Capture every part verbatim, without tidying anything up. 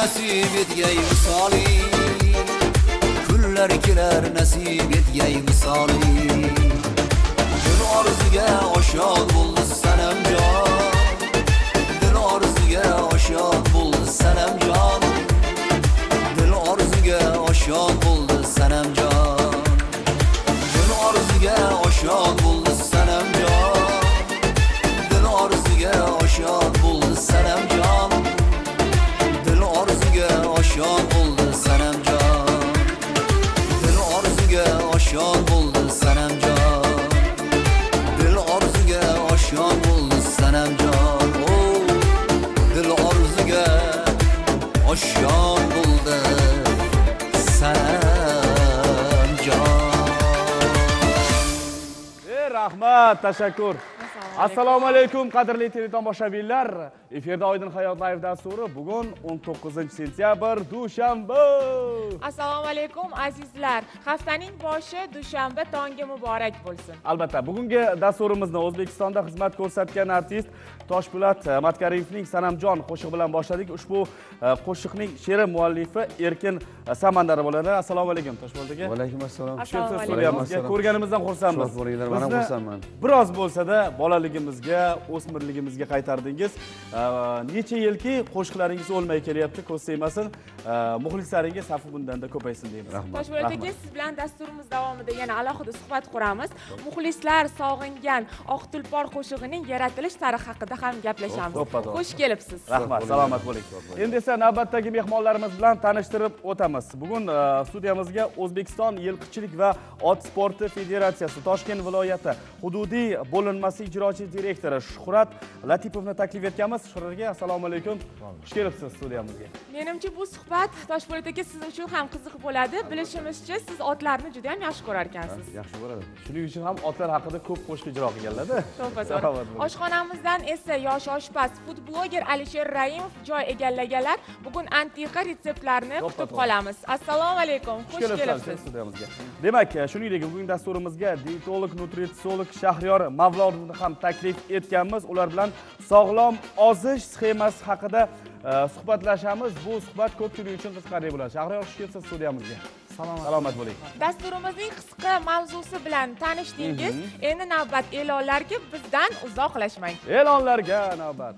nasib etgay misoli, kunlar kelar nasib etgay misoli. Dil orzuga oshod bo'ldi sanamjon, dil orzuga oshod bo'ldi sanamjon, dil orzuga oshod bo'ldi sanamjon, dil orzuga oshod bo'ldi sanamjon, dil orzuga oshod bo'ldi sanamjon, dil orzuga oshod bo'ldi sanamjon, dil orzuga oshod bo'ldi sanamjon, dil orzuga oshod bo'ldi sanamjon, oh dil orzuga oshod bo'ldi sanamjon. Rahmat, tashakkur. Assalomu alaykum qadrli teletomoshabinlar. Efirda Oydin hayot live dasturi. Bugun o'n to'qqizinchi sentyabr dushanba. Assalomu alaykum azizlar. Haftaning boshi dushanba tongi muborak bo'lsin. Albatta, bugungi dasturimizni O'zbekistonda xizmat ko'rsatgan artist Toshpo'lat Matkariyevning Sanamjon qo'shig'i bilan boshladik. Ushbu qo'shiqning she'ri muallifi Erkin Samandar bo'ladi. Assalomu alaykum Toshpo'lat aka. Va alaykum assalom. Ko'rganimizdan xursandmiz. Bo'linglar, men ham xursandman. Biroz bo'lsa-da bolaligimizga, o'smirligimizga qaytardingiz. Necha yilki qo'shiqlaringiz o'lmay kelyapti, ko'z tegmasin. Muxlislaringiz safi bundanda ko'paysin deymiz. Toshpo'lat aka, siz bilan dasturimiz davomida yana alohida suhbat quramiz. Muxlislar sog'ingan Oq tulpor qo'shig'ining yaratilish tarixi haqida ham gaplashamiz. Xush kelibsiz. Rahmat, salomat bo'ling. Endi esa navbatdagi mehmonlarimiz bilan tanishtirib o'tamiz. Bugun studiyamizga O'zbekiston Yilqichilik va ot sporti federatsiyasi Toshkent viloyati hududiy bo'linmasi ijrochi direktori Shuhrat Latipovni taklif etganmiz. Shuhrat aka, assalomu alaykum. Xush kelibsiz studiyamizga. Menimcha bu suhbat Toshpo'lat aka siz uchun ham qiziq bo'ladi. Bilishimizcha, siz otlarni juda ham yaxshi ko'rar ekansiz. Yaxshi bo'ladi. Shuning uchun ham otlar haqida ko'p qo'shiq ijro qilganlar-da. To'g'ri. Oshxonamizdan esa yosh oshpaz, food bloger Alisher Raimov joy egallaganlar. Bugun antiqa retseptlarni kutib qolamiz. Assalomu alaykum. Xush kelibsiz studiyamizga. Demak, shuningdek, bugun dasturimizga dietolog, nutritsiolog Shahriyor Mavlodovni ham taklif etganmiz. Ular bilan sog'lom ozish sxemasi haqida suhbatlashamiz. Bu suhbat ko'pchilik uchun qiziqarli bo'ladi. Shahriyor, xush kelibsiz studiyamizga. Salomat bo'ling. Dasturimizning qisqa mavzusi bilan tanishdingiz. Endi navbat e'lonlarga, bizdan uzoqlashmang. E'lonlarga navbat.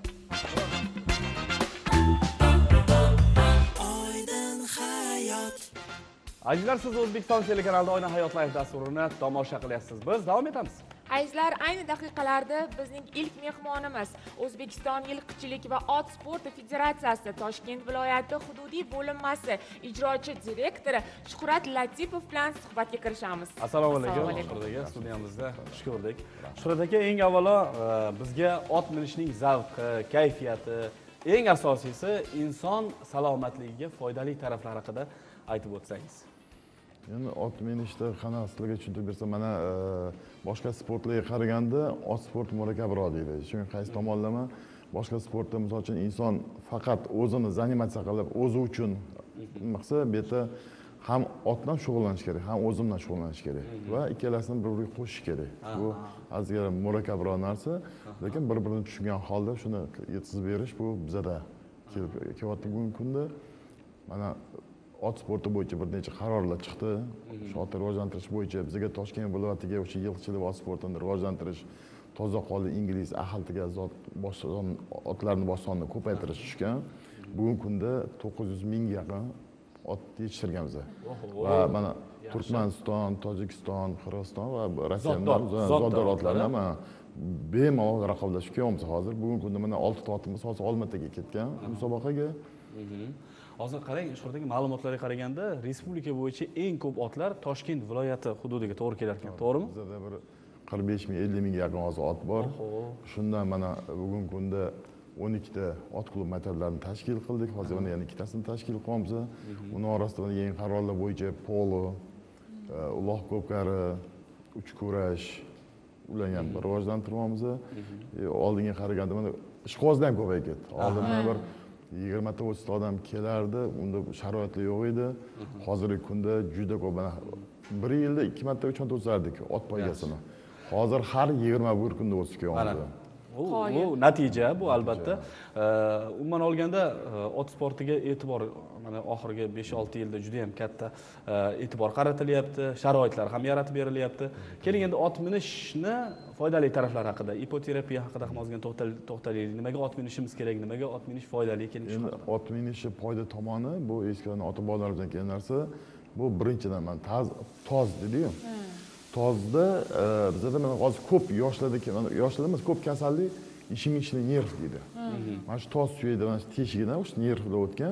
Oydin hayot. Azizlar, siz O'zbekiston telekanalida Oydin hayot live dasturini tomosha qilyapsiz. Biz davom etamiz. Azizlar, ayni daqiqalarda bizning ilk mehmonimiz O'zbekiston Yilqichilik va ot sporti federatsiyasi Toshkent viloyati hududiy bo'linmasi ijrochi direktori Shuhrat Latipov bilan suhbatga kirishamiz. Assalomu alaykum. Shuhrat aka, studiyamizda xush ko'rdik. Shuhrat aka, eng avvalo bizga ot minishning zavqi, kayfiyati, eng asosiysi inson salomatligiga foydali taraflari haqida aytib o'tsangiz. Endi ot minishda qanaqasiga tushuntirib bersam, mana boshqa sportlarga qaraganda ot sporti murakkabroq deydi. Chunki qaysi tomonlama boshqa sportda misol uchun inson faqat o'zini zanimatsiya qilib, o'zi uchun maqsad bu yerda ham otdan shug'ullanish kerak, ham o'zi bilan shug'ullanish kerak va ikkalasini bir-biriga qo'shish kerak. Bu ozgina murakkabroq narsa, lekin bir-birini tushungan holda shuni yetkazib berish bu bizada kelayotgan bugungi kunda mana ot sporti bo'yicha bir necha qarorlar chiqdi. Shu otni rivojlantirish bo'yicha bizga Toshkent viloyatiga o'sha yilqichilik ot sportini rivojlantirish, toza qonli ingliz ahiltiga zot boshqa otlarni bosonini ko'paytirish tushgan. Bugungi kunda to'qqiz yuz mingga yaqin ot yetishtirganmiz. Va mana Turkmaniston, Tojikiston, Qirg'iziston va Rossiyadan zoddor otlarni ham bemalol raqobatlashib kelyapmiz hozir. Bugungi kunda mana olti otimiz hozir Olmaotaga ketgan musobaqaga. Hozir qarang, shulardagi ma'lumotlarga qaraganda, respublika bo'yicha eng ko'p otlar Toshkent viloyati hududiga to'g'ri kelar ekan, to'g'rimi? Bizda bir qirq besh ming, ellik mingga yaqin hozir ot bor. Shundan mana bugungi kunda o'n ikkita ot klub maktablarini tashkil qildik. Hozir yana yana ikkitasini tashkil qilamiz. Uning orasida yangi qarorlar bo'yicha polo, uloq ko'pkari, uch kurash ularni ham rivojlantiramiz. Oldinga qaraganda mana ishqibozlar ham ko'payib ketdi. Oldin bir yigirma ta o'ttiz ta odam kelardi, unda sharoitlar yo'q edi. Hozirgi kunda juda ko'p. Bir yilda ikki marta, uch marta o'sardik ot poygasini. Hozir har yigirma bir kunda o'sib kelyapmiz. Qoyil. Bu natija bu albatta. Umuman olganda ot sportiga e'tibor mana oxirgi besh olti yilda juda ham katta e'tibor qaratilyapti, sharoitlar ham yaratib berilyapti. Keling endi ot minishni foydali taraflari haqida, ipoterapiya haqida ham ozgina to'xtalaylik. Nimaga ot minishimiz kerak, nimaga ot minish foydali ekan shu haqida. Ot minishi foyda tomoni bu eskilarning ota bobolarimizdan kelgan narsa. Bu birinchidan mana toz dedi-yu. Tozda bizda mana hozir ko'p yoshlarda, yoshlarda emas, ko'p kasallik ishing ichida nerv deydi. Mana shu toz suyaydi, mana shu teshigidan o'sha nervlar o'tgan.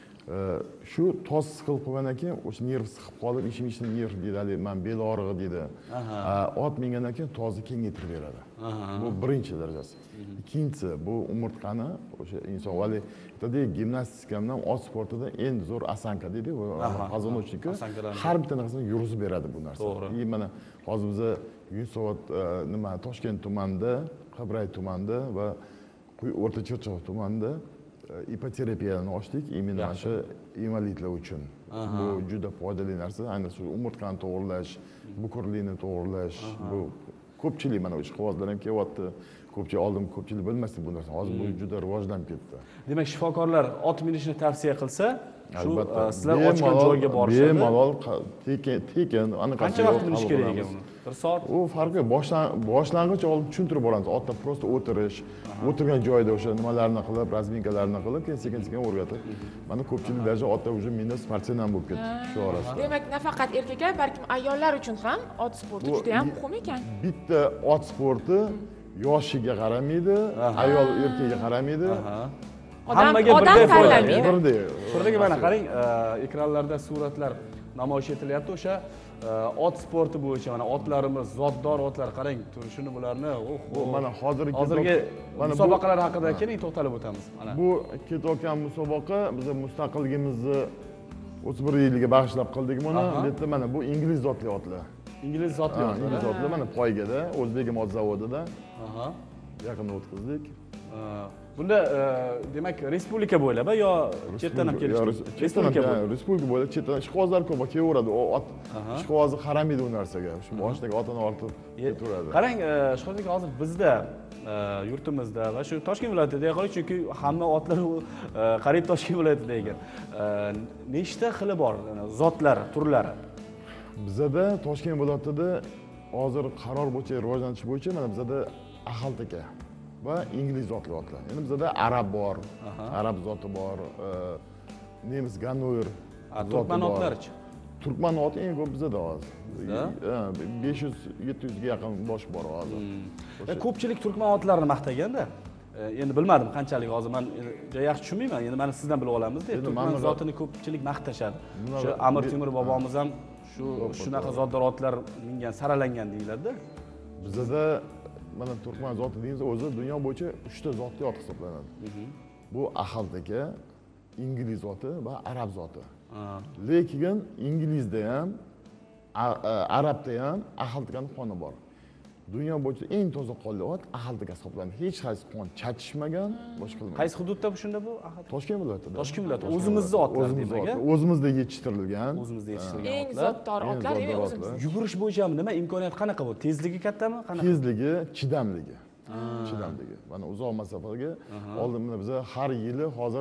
Shu toz siqilib qolgandan keyin o'sha nerv siqib qolib, ishing ichida nerv deydi, men bel og'rig'i deydi. Ot mingandan keyin tozni kengaytirib beradi. Bu birinchi darajasi. Ikkinchisi bu umurtqani o'sha inson vali aytadi, gimnastika bilan ot sportida eng zo'r asanka deydi, qozonuvchiki har bitta narsani yurg'izib beradi bu narsa. И mana hozir biz Yunusobod nima Toshkent tumanida, Qibray tumanida va O'rta Chirchiq tumanida ipoterapiyani ochdik, imенно o'sha invalidlar uchun. Bu juda foydali narsa, ayniqsa umurtqani to'g'irlash, bukurlikni to'g'irlash, bu ko'pchilik mana o'sha quvozlar ham kelyapti. Ko'pchilik oldin ko'pchilik bilmasdi bu narsani. Hozir bu juda rivojlanib ketdi. Demak, shifokorlar ot minishni tavsiya qilsa, shu sizlar ochgan joyga borishadi. Bemalol tekin, tekin, aniq qancha vaqt minish kerak ekan uni? bir soat? U farqi boshlang'ich olib tushuntirib boramiz. Otda prosta o'tirish, o'tirgan joyda o'sha nimalarni qilib, razminkalarni qilib, keyin sekin-sekin o'rgatib. Mana ko'pchilik darajada otda уже menda sportsenan bo'lib ketdi shu orasida. Demak, nafaqat erkaklar, balkim ayollar uchun ham ot sporti juda ham muhim ekan. Bitta ot sporti yoshiga qaramaydi, ayol erkakka qaramaydi. Hammaga birdek foydali. Birdek. Shurdagi mana qarang, ekranlarda suratlar namoyish etilyapti. O'sha ot sporti bo'yicha mana otlarimiz, zotdor otlar qarang, turishini bularni, bu mana hozirgi hozirgi musobaqalar haqida keling to'xtalib o'tamiz. Mana bu ketayotgan musobaqa biz mustaqilligimizni o'ttiz bir yiliga bag'ishlab qildik buni. Bitta mana bu ingliz zotli otlar. ingliz zotli otlar. Ingliz zotli mana poygada, O'zbek mod zavodida. Aha. Yaqinda o'tkazdik. Bunda demak respublika bo'ylab yo chetdan ham kelishdi. Respublika bo'ylab, respublika bo'ylab chetdan ishqibozlar ko'p kelaveradi. O ot ishqibozi qaramaydi u narsaga. Shu boshdagi otini ortib ketaveradi. Qarang, ishqibozlik hozir bizda yurtimizda va shu Toshkent viloyatida deylik, chunki hamma otlar qariyb Toshkent viloyatida ekan. Nechta xili bor zotlar, turlari? Bizda Toshkent viloyatida hozir qaror bo'yicha rivojlanish bo'yicha mana bizda ahal-taka va ingliz zotli otlar. Endi bizda arab bor, arab zoti bor, nemis gannoir turkman otlarichi? Turkman oti eng ko'p bizda hozir. besh yuz yetti yuz ga yaqin bosh bor hozir. Ko'pchilik turkman otlarini maqtaganda, endi bilmadim qanchalik hozir men juda yaxshi tushunmayman. Endi mana sizdan bilib olamizda, turkman zotini ko'pchilik maqtashadi. Shu Amir Temur bobomiz ham shu shunaqa zotdor otlar mingan, saralangan deyiladi. Bizda mana turkman zoti deymiz, o'zi dunyo bo'yicha uchta zotli ot hisoblanadi. Bu ahal-taka, ingliz zoti va arab zoti. Lekin inglizda ham, arabda ham ahal-takaning qoni bor. Dunyo bo'yicha eng toza qonli ot ahal-taka hisoblanadi. Hech qaysi qon chatishmagan, boshqa qilmagan. Qaysi hududda shunda bu ahal? Toshkent viloyatida. Toshkent viloyati. O'zimizning otlar demak. O'zimizda yetishtirilgan. O'zimizda yetishtirilgan eng zotdor otlar o'zimizda. Yugurish bo'yicha nima imkoniyat qanaqa bu? Tezligi kattami? Qanaqa? Tezligi, chidamligi. Chidamligi. Mana uzoq masofaga oldin mana biz har yili hozir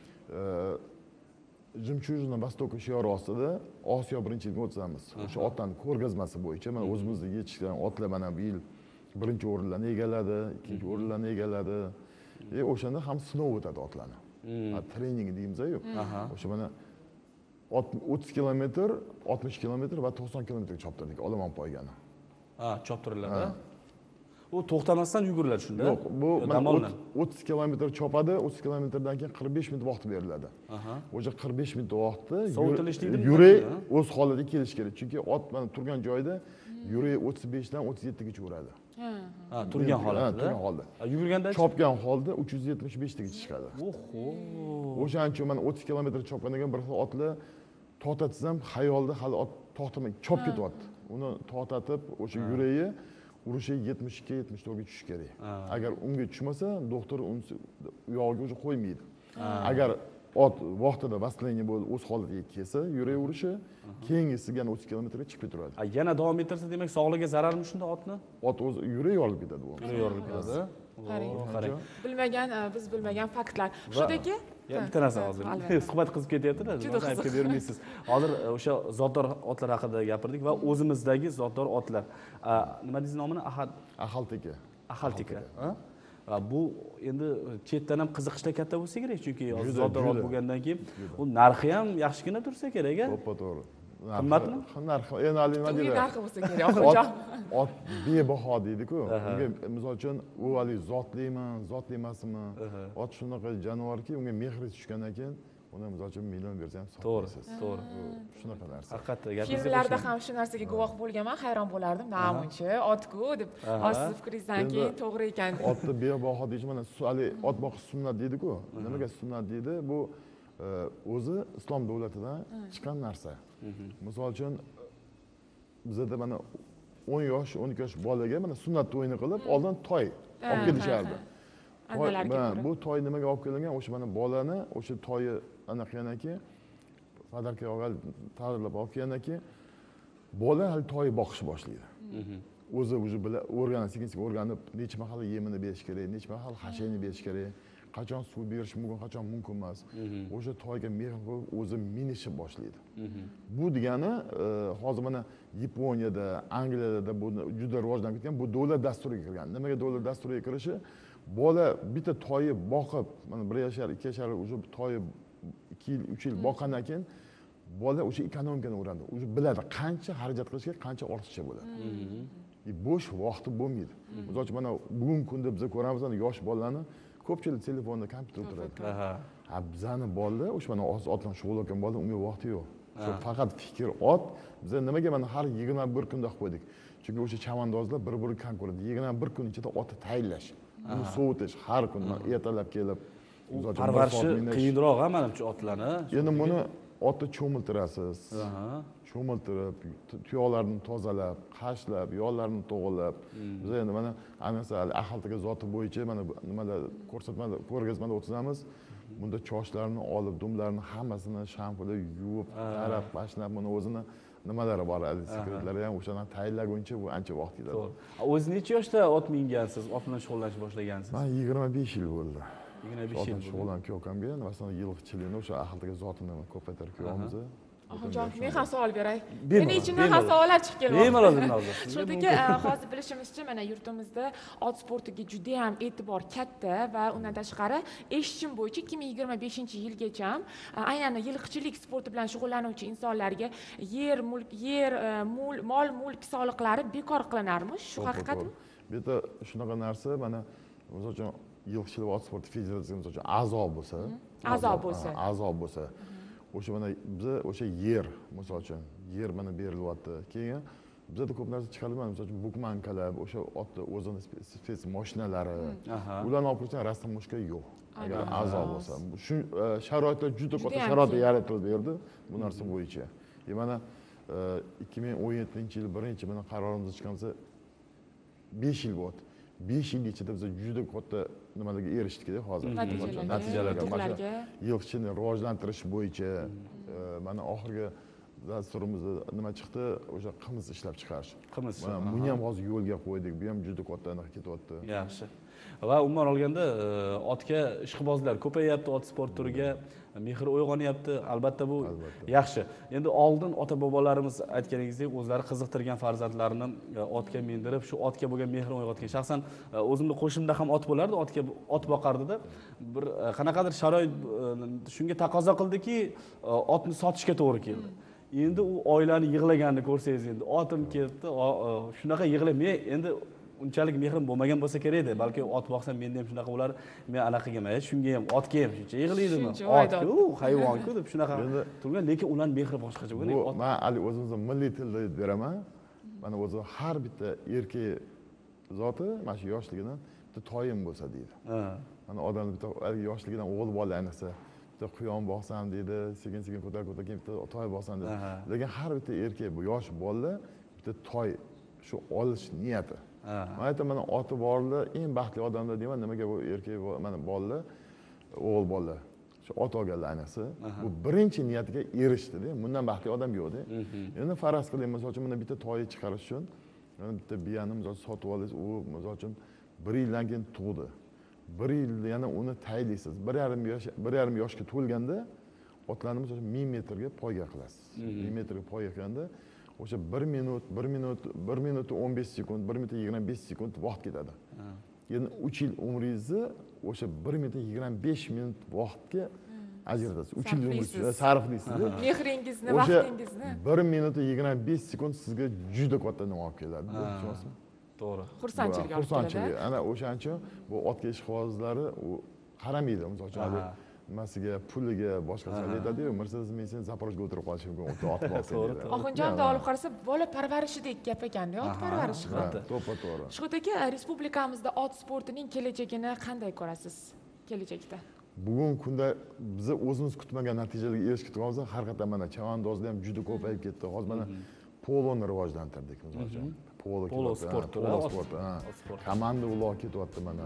Jimchujna Vostoka shiori ostida Osiyo birinchiligini o'tkazamiz. O'sha otlarning ko'rgazmasi bo'yicha mana o'zimizda yetishgan otlar mana bu yil birinchi o'rinlarni egalladi, ikkinchi o'rinlarni egalladi. E o'shanda ham sinov o'tadi otlarni. Trening deymiz-ku. O'sha mana o'ttiz kilometr, oltmish kilometr va to'qson kilometr choptirdik olomon poygani. Ha, choptiriladi. U to'xtamasdan yuguriladi shunda. Yo'q, bu o'ttiz kilometr chopadi, o'ttiz kilometrdan keyin qirq besh minut vaqt beriladi. O'sha qirq besh minut vaqtda yurak o'z holida kelish kerak. Chunki ot mana turgan joyda yurak o'ttiz besh dan o'ttiz yetti gacha uradi. Ha, turgan holatda. Turgan holda. Yugurganda chopgan holda uch yuz yetmish besh taga chiqadi. Oho. O'shaning uchun mana o'ttiz kilometr chopgandan keyin bir xil otlar to'xtatsa ham xayolda hali ot to'xtamay chop ketyapti. Uni to'xtatib o'sha yuragi urishi yetmish ikki yetmish to'rtga tushishi kerak. Agar unga tushmasa, doktor uni yog'iga o'sha qo'ymaydi. Agar ot vaqtida vastlaniya bo'lib o'z holatiga kelsa, yurak urishi keyingisiga o'ttiz kilometrga chiqib turadi. Yana davom ettirsa, demak, sog'lig'iga zararmi shunda otni? Ot o'z yuragi yorilib ketadi bu. Yuragi yorilib ketadi. qarang. Bilmagan, biz bilmagan faktlar. Shuniki bitta narsa hozir suhbat qizib ketyapti-da, nima aytib bermaysiz. Hozir o'sha zotdor otlar haqida gapirdik va o'zimizdagi zotdor otlar. Nima dedingiz nomini? Ahad Axaltika. Axaltika. Bu endi chetdan ham qiziqishda katta bo'lsa kerak, chunki zotdor ot bo'lgandan keyin u narxi ham yaxshigina tursa kerak-a? To'ppa-to'g'ri. Qimmatmi? Narxi, endi hali nima deydi? narxi bo'lsa kerak, oxirjon. Ot bebaho deydi-ku. Unga misol uchun u hali zotlimi, zotli emasmi? Ot shunaqa jonivorki, unga mehri tushgandan keyin uni misol uchun million bersa ham sotmaysiz. To'g'ri, to'g'ri. Shunaqa narsa. Haqiqatda gapingiz Filmlarda ham shu narsaga guvoh bo'lganman, hayron bo'lardim. Namuncha, otku deb. Hozir fikringizdan keyin to'g'ri ekan. Otni bebaho deyish mana hali ot boqish sunnat deydi-ku. Nimaga sunnat deydi? Bu o'zi islom davlatidan chiqqan narsa. Misol uchun bizda mana o'n yosh, o'n ikki yosh bolaga mana sunnat to'yini qilib, oldin toy olib kelishardi. Bu toy nimaga olib kelingan? O'sha mana bolani o'sha toyi ana qilgandan keyin fadarka og'al tayyorlab olib kelgandan keyin bola hali toy boqishni boshlaydi. O'zi o'zi bilan o'rganib, sekin-sekin o'rganib, necha mahal yemini berish kerak, necha mahal hashayni berish kerak, qachon suv berish mumkin, qachon mumkin emas. O'sha toyga mehr qo'yib o'zi minishni boshlaydi. Bu degani hozir mana Yaponiyada, Angliyada bu juda rivojlanib ketgan, bu davlat dasturiga kirgan. Nimaga davlat dasturiga kirishi? Bola bitta toyi boqib, mana bir yashar, ikki yashar o'sha toyi ikki yil, uch yil boqqandan keyin bola o'sha ekonomikani o'rganadi. O'zi biladi qancha xarajat qilishga, qancha ortiqcha bo'ladi. Bo'sh vaqti bo'lmaydi. Misol uchun mana bugungi kunda biz ko'ramiz, yosh bolalarni ko'pchilik telefonda, kompyuterda o'tiradi. Ha, bizani bolalar o'sha mana otdan shug'ullangan bolalar unga vaqti yo'q. Shu faqat fikr ot. Biz nimaga mana har yigirma bir kunda qilib qo'ydik? Chunki o'sha chavandozlar bir-biri kan ko'radi. yigirma bir kun ichida otni tayyorlash, uni sovutish har kun ertalab kelib, parvarishi qiyinroq ha, menimcha otlarni. Endi buni otni cho'miltirasiz. Cho'miltirib, tuyoqlarni tozalab, qashlab, yo'llarini to'g'rilab. Biz endi mana anasa Axaltika zoti bo'yicha mana nimalar ko'rsatmalar, ko'rgazmalar o'tkazamiz. Bunda chochlarni olib, dumlarni hammasini shampulda yuvib, tarab, pashnab, buni o'zini nimalari bor, sekretlari ham o'shani tayyorlaguncha bu ancha vaqt ketadi. To'g'ri. O'zi necha yoshda ot mingansiz, ot bilan shug'ullanishni boshlagansiz? Men yigirma besh yil bo'ldi. yigirma besh yil shug'ullanib ko'kamga, masalan, yilqichilikni o'sha Axaltika zotini ko'paytirib ko'yamiz. Oxirjon, men ham savol beray. Meni ichimdan ham savollar chiqib kelmoqda. Bemalol hozir. Shuniki, hozir bilishimizcha, mana yurtimizda ot sportiga juda ham e'tibor katta va undan tashqari eshitishim bo'yicha ikki ming yigirma beshinchi yilgacha aynan yilqichilik sporti bilan shug'ullanuvchi insonlarga yer, mulk, yer, mol, mulk soliqlari bekor qilinarmish. Shu haqiqatmi? Bu yerda shunaqa narsa, mana o'zi uchun yilqichilik ot sporti federatsiyasi uchun a'zo bo'lsa, a'zo bo'lsa, a'zo bo'lsa o'sha mana biz o'sha yer, misol uchun yer mana berilyapti. Keyin bizda ko'p narsa chiqariladi, misol uchun bukmankalar, o'sha otni o'zini spets mashinalari, ularni olib kirishdan rastammushka yo'q. Agar a'zo bo'lsa, shu sharoitlar juda katta sharoit yaratildi yerda bu narsa bo'yicha. Mana ikki ming o'n yettinchi yil birinchi mana qarorimiz chiqqansa besh yil bo'ldi. besh yil ichida biz juda katta nimalarga erishdik-da hozir. Natijalarga, yilqichini rivojlantirish bo'yicha mana oxirgi dasturimizda nima chiqdi? O'sha qimiz ishlab chiqarish. Qimiz. Buni ham hozir yo'lga qo'ydik. Bu ham juda katta aniq ketyapti. Yaxshi. Va umuman olganda otga ishqibozlar ko'payyapti, ot sport turiga mehr uyg'onyapti. Albatta bu yaxshi. Endi oldin ota-bobolarimiz aytganingizdek o'zlari qiziqtirgan farzandlarini otga mindirib, shu otga bo'lgan mehrini uyg'otgan. Shaxsan o'zimning qo'shimda ham ot bo'lardi, otga ot boqardida. Bir qanaqadir sharoit shunga taqozo qildiki, otni sotishga to'g'ri keldi. Endi u oilani yig'laganini ko'rsangiz, endi otim ketdi, shunaqa yig'lab, men endi unchalik mehrim bo'lmagan bo'lsa kerak-da, balki ot boqsam menda ham shunaqa bo'lar, men anaqaga emas, shunga ham otga ham shuncha yig'laydimi? Otku, hayvonku deb shunaqa turgan, lekin ularning mehri boshqacha bo'lgan. Bu men hali o'zimizning milliy tilda aytib beraman. Mana o'zi har bitta erkak zoti mana shu yoshligidan bitta toyim bo'lsa deydi. Mana odam bitta yoshligidan o'g'il bola ayniqsa bitta quyon boqsam deydi, sekin-sekin ko'tarib ko'tarib bitta toy boqsam deydi. Lekin har bitta erkak bu yosh bola bitta toy shu olish niyati. Men aytaman, oti borlar eng baxtli odamlar deyman. Nimaga bu erkak mana bolalar, o'g'il bolalar shu ot olganlar ayniqsa, bu birinchi niyatiga erishdi-da. Bundan baxtli odam yo'q-da. Endi faraz qiling, misol uchun mana bitta toyi chiqarish uchun, mana bitta biyani misol sotib olingiz, u misol uchun bir yildan keyin tug'di. bir yil yana uni taylaysiz. bir yarim yosh bir yarim yoshga to'lganda otlarni misol uchun ming metrga poyga qilasiz. ming metrga poyga qilganda o'sha bir minut, bir minut, bir minut o'n besh sekund, bir minut yigirma besh sekund vaqt ketadi. Endi uch yil umringizni o'sha bir minut yigirma besh minut vaqtga ajratasiz. uch yil umringizni sarflaysiz. Mehringizni, O'sha vaqtingizni. bir minut yigirma besh sekund sizga juda katta nima olib keladi. Tushunasizmi? To'g'ri. Xursandchilik olib keladi. Xursandchilik. Ana o'shaning uchun bu otga ishqibozlari u qaramaydi. Misol uchun nimasiga, puliga, boshqachaga aytadi-yu, Mercedes men seni Zaporojga o'tirib qolish mumkin, o'tib otib olsang deydi. Oxunjonda olib qarasa, bola parvarishidek gap ekanda, ot parvarishi. To'ppa-to'g'ri. Shuhrat aka, respublikamizda ot sportining kelajagini qanday ko'rasiz? Kelajakda. Bugungi kunda biz o'zimiz kutmagan natijalarga erishib ketganmiz. Haqiqatan mana chavandozlar ham juda ko'payib ketdi. Hozir mana poloni rivojlantirdik, misol uchun. Polo Polo sport turi, polo sport. Komanda ular ketyapti mana.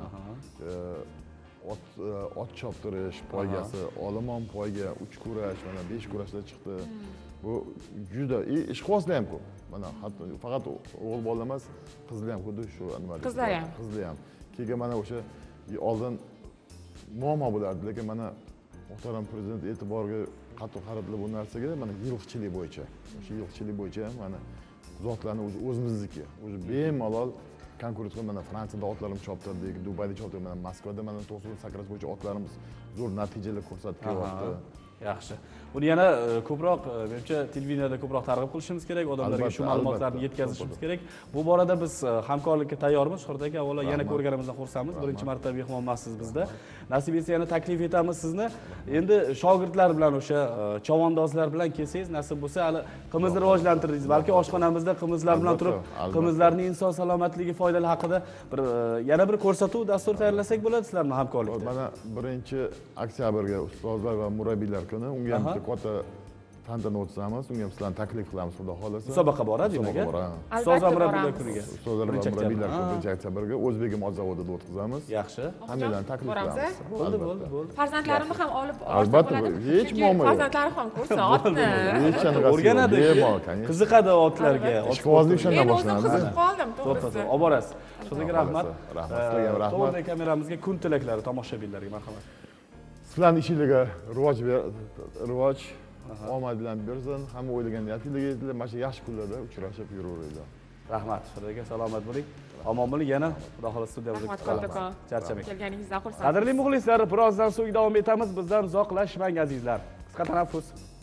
Ot ot choptirish poygasi, olomon poyga, uch kurash, mana besh kurashlar chiqdi. Bu juda ishqibozlar ham ko'p. Mana hatto faqat o'g'il bola emas, qizlar ham xuddi shu nima deydi. Qizlar ham. Qizlar ham. Keyin mana o'sha oldin muammo bo'lardi, lekin mana muhtaram prezident e'tiboriga qattiq qaratdi bu narsaga, mana yilqichilik bo'yicha. O'sha yilqichilik bo'yicha ham mana zotlarni o'zi o'zimizniki. O'zi bemalol konkurent qilib mana Fransiyada otlarimiz choptirdik, Dubayda choptirdik, mana Moskvada mana to'qson sakkiz bo'yicha otlarimiz zo'r natijalar ko'rsatib kelyapti. Yaxshi. Buni yana ko'proq, menimcha televideniyada ko'proq targ'ib qilishimiz kerak, odamlarga shu ma'lumotlarni yetkazishimiz kerak. Bu borada biz hamkorlikka tayyormiz. Shuhrat aka, avvalo yana ko'rganimizdan xursandmiz. Birinchi marta mehmonmasiz bizda. Nasib etsa yana taklif etamiz sizni. Endi shogirdlar bilan o'sha chavandozlar bilan kelsangiz, nasib bo'lsa, hali qimizni rivojlantiramiz. Balki oshxonamizda qimizlar bilan turib, qimizlarning inson salomatligi foydalari haqida bir yana bir ko'rsatuv dastur tayyorlasak bo'ladi sizlar bilan hamkorlikda. Mana birinchi oktyabrga ustozlar va murabbiylar kuni unga ham katta tantana o'tkazamiz. Unga ham sizlarni taklif qilamiz, xudo xolasa. Musobaqa boradi demak. Ustozlar murabbiylar kuniga. Ustozlar va murabbiylar kuni birinchi oktyabrga O'zbekim ot zavodida o'tkazamiz. Yaxshi. Hammalarni taklif qilamiz. Bo'ldi, bo'ldi, bo'ldi. Farzandlarimni ham olib Albatta, hech muammo yo'q. Farzandlarim ham ko'rsin otni. Hech qanaqa o'rganadi, qiziqadi otlarga. Ishqibozlik shundan Men o'zim boshlanadi. qiziqib qoldim, to'g'risi. Olib borasiz. Sizlarga rahmat. Rahmat, sizlarga ham rahmat. To'g'ri kameramizga kun tilaklari tomoshabinlarga marhamat. Sizlarning ishingizga rivoj rivoj omad bilan bersin. Hamma o'ylagan natijaga yetib, mana shu yaxshi kunlarda uchrashib yuraveringlar. Rahmat. Sizlarga salomat bo'ling. Omon bo'ling. Yana xudo xohlasa studiyamizga Rahmat, charchamang. Kelganingizdan xursand. Qadrli muxlislar, birozdan so'ng davom etamiz. Bizdan uzoqlashmang azizlar. Qisqa tanaffus.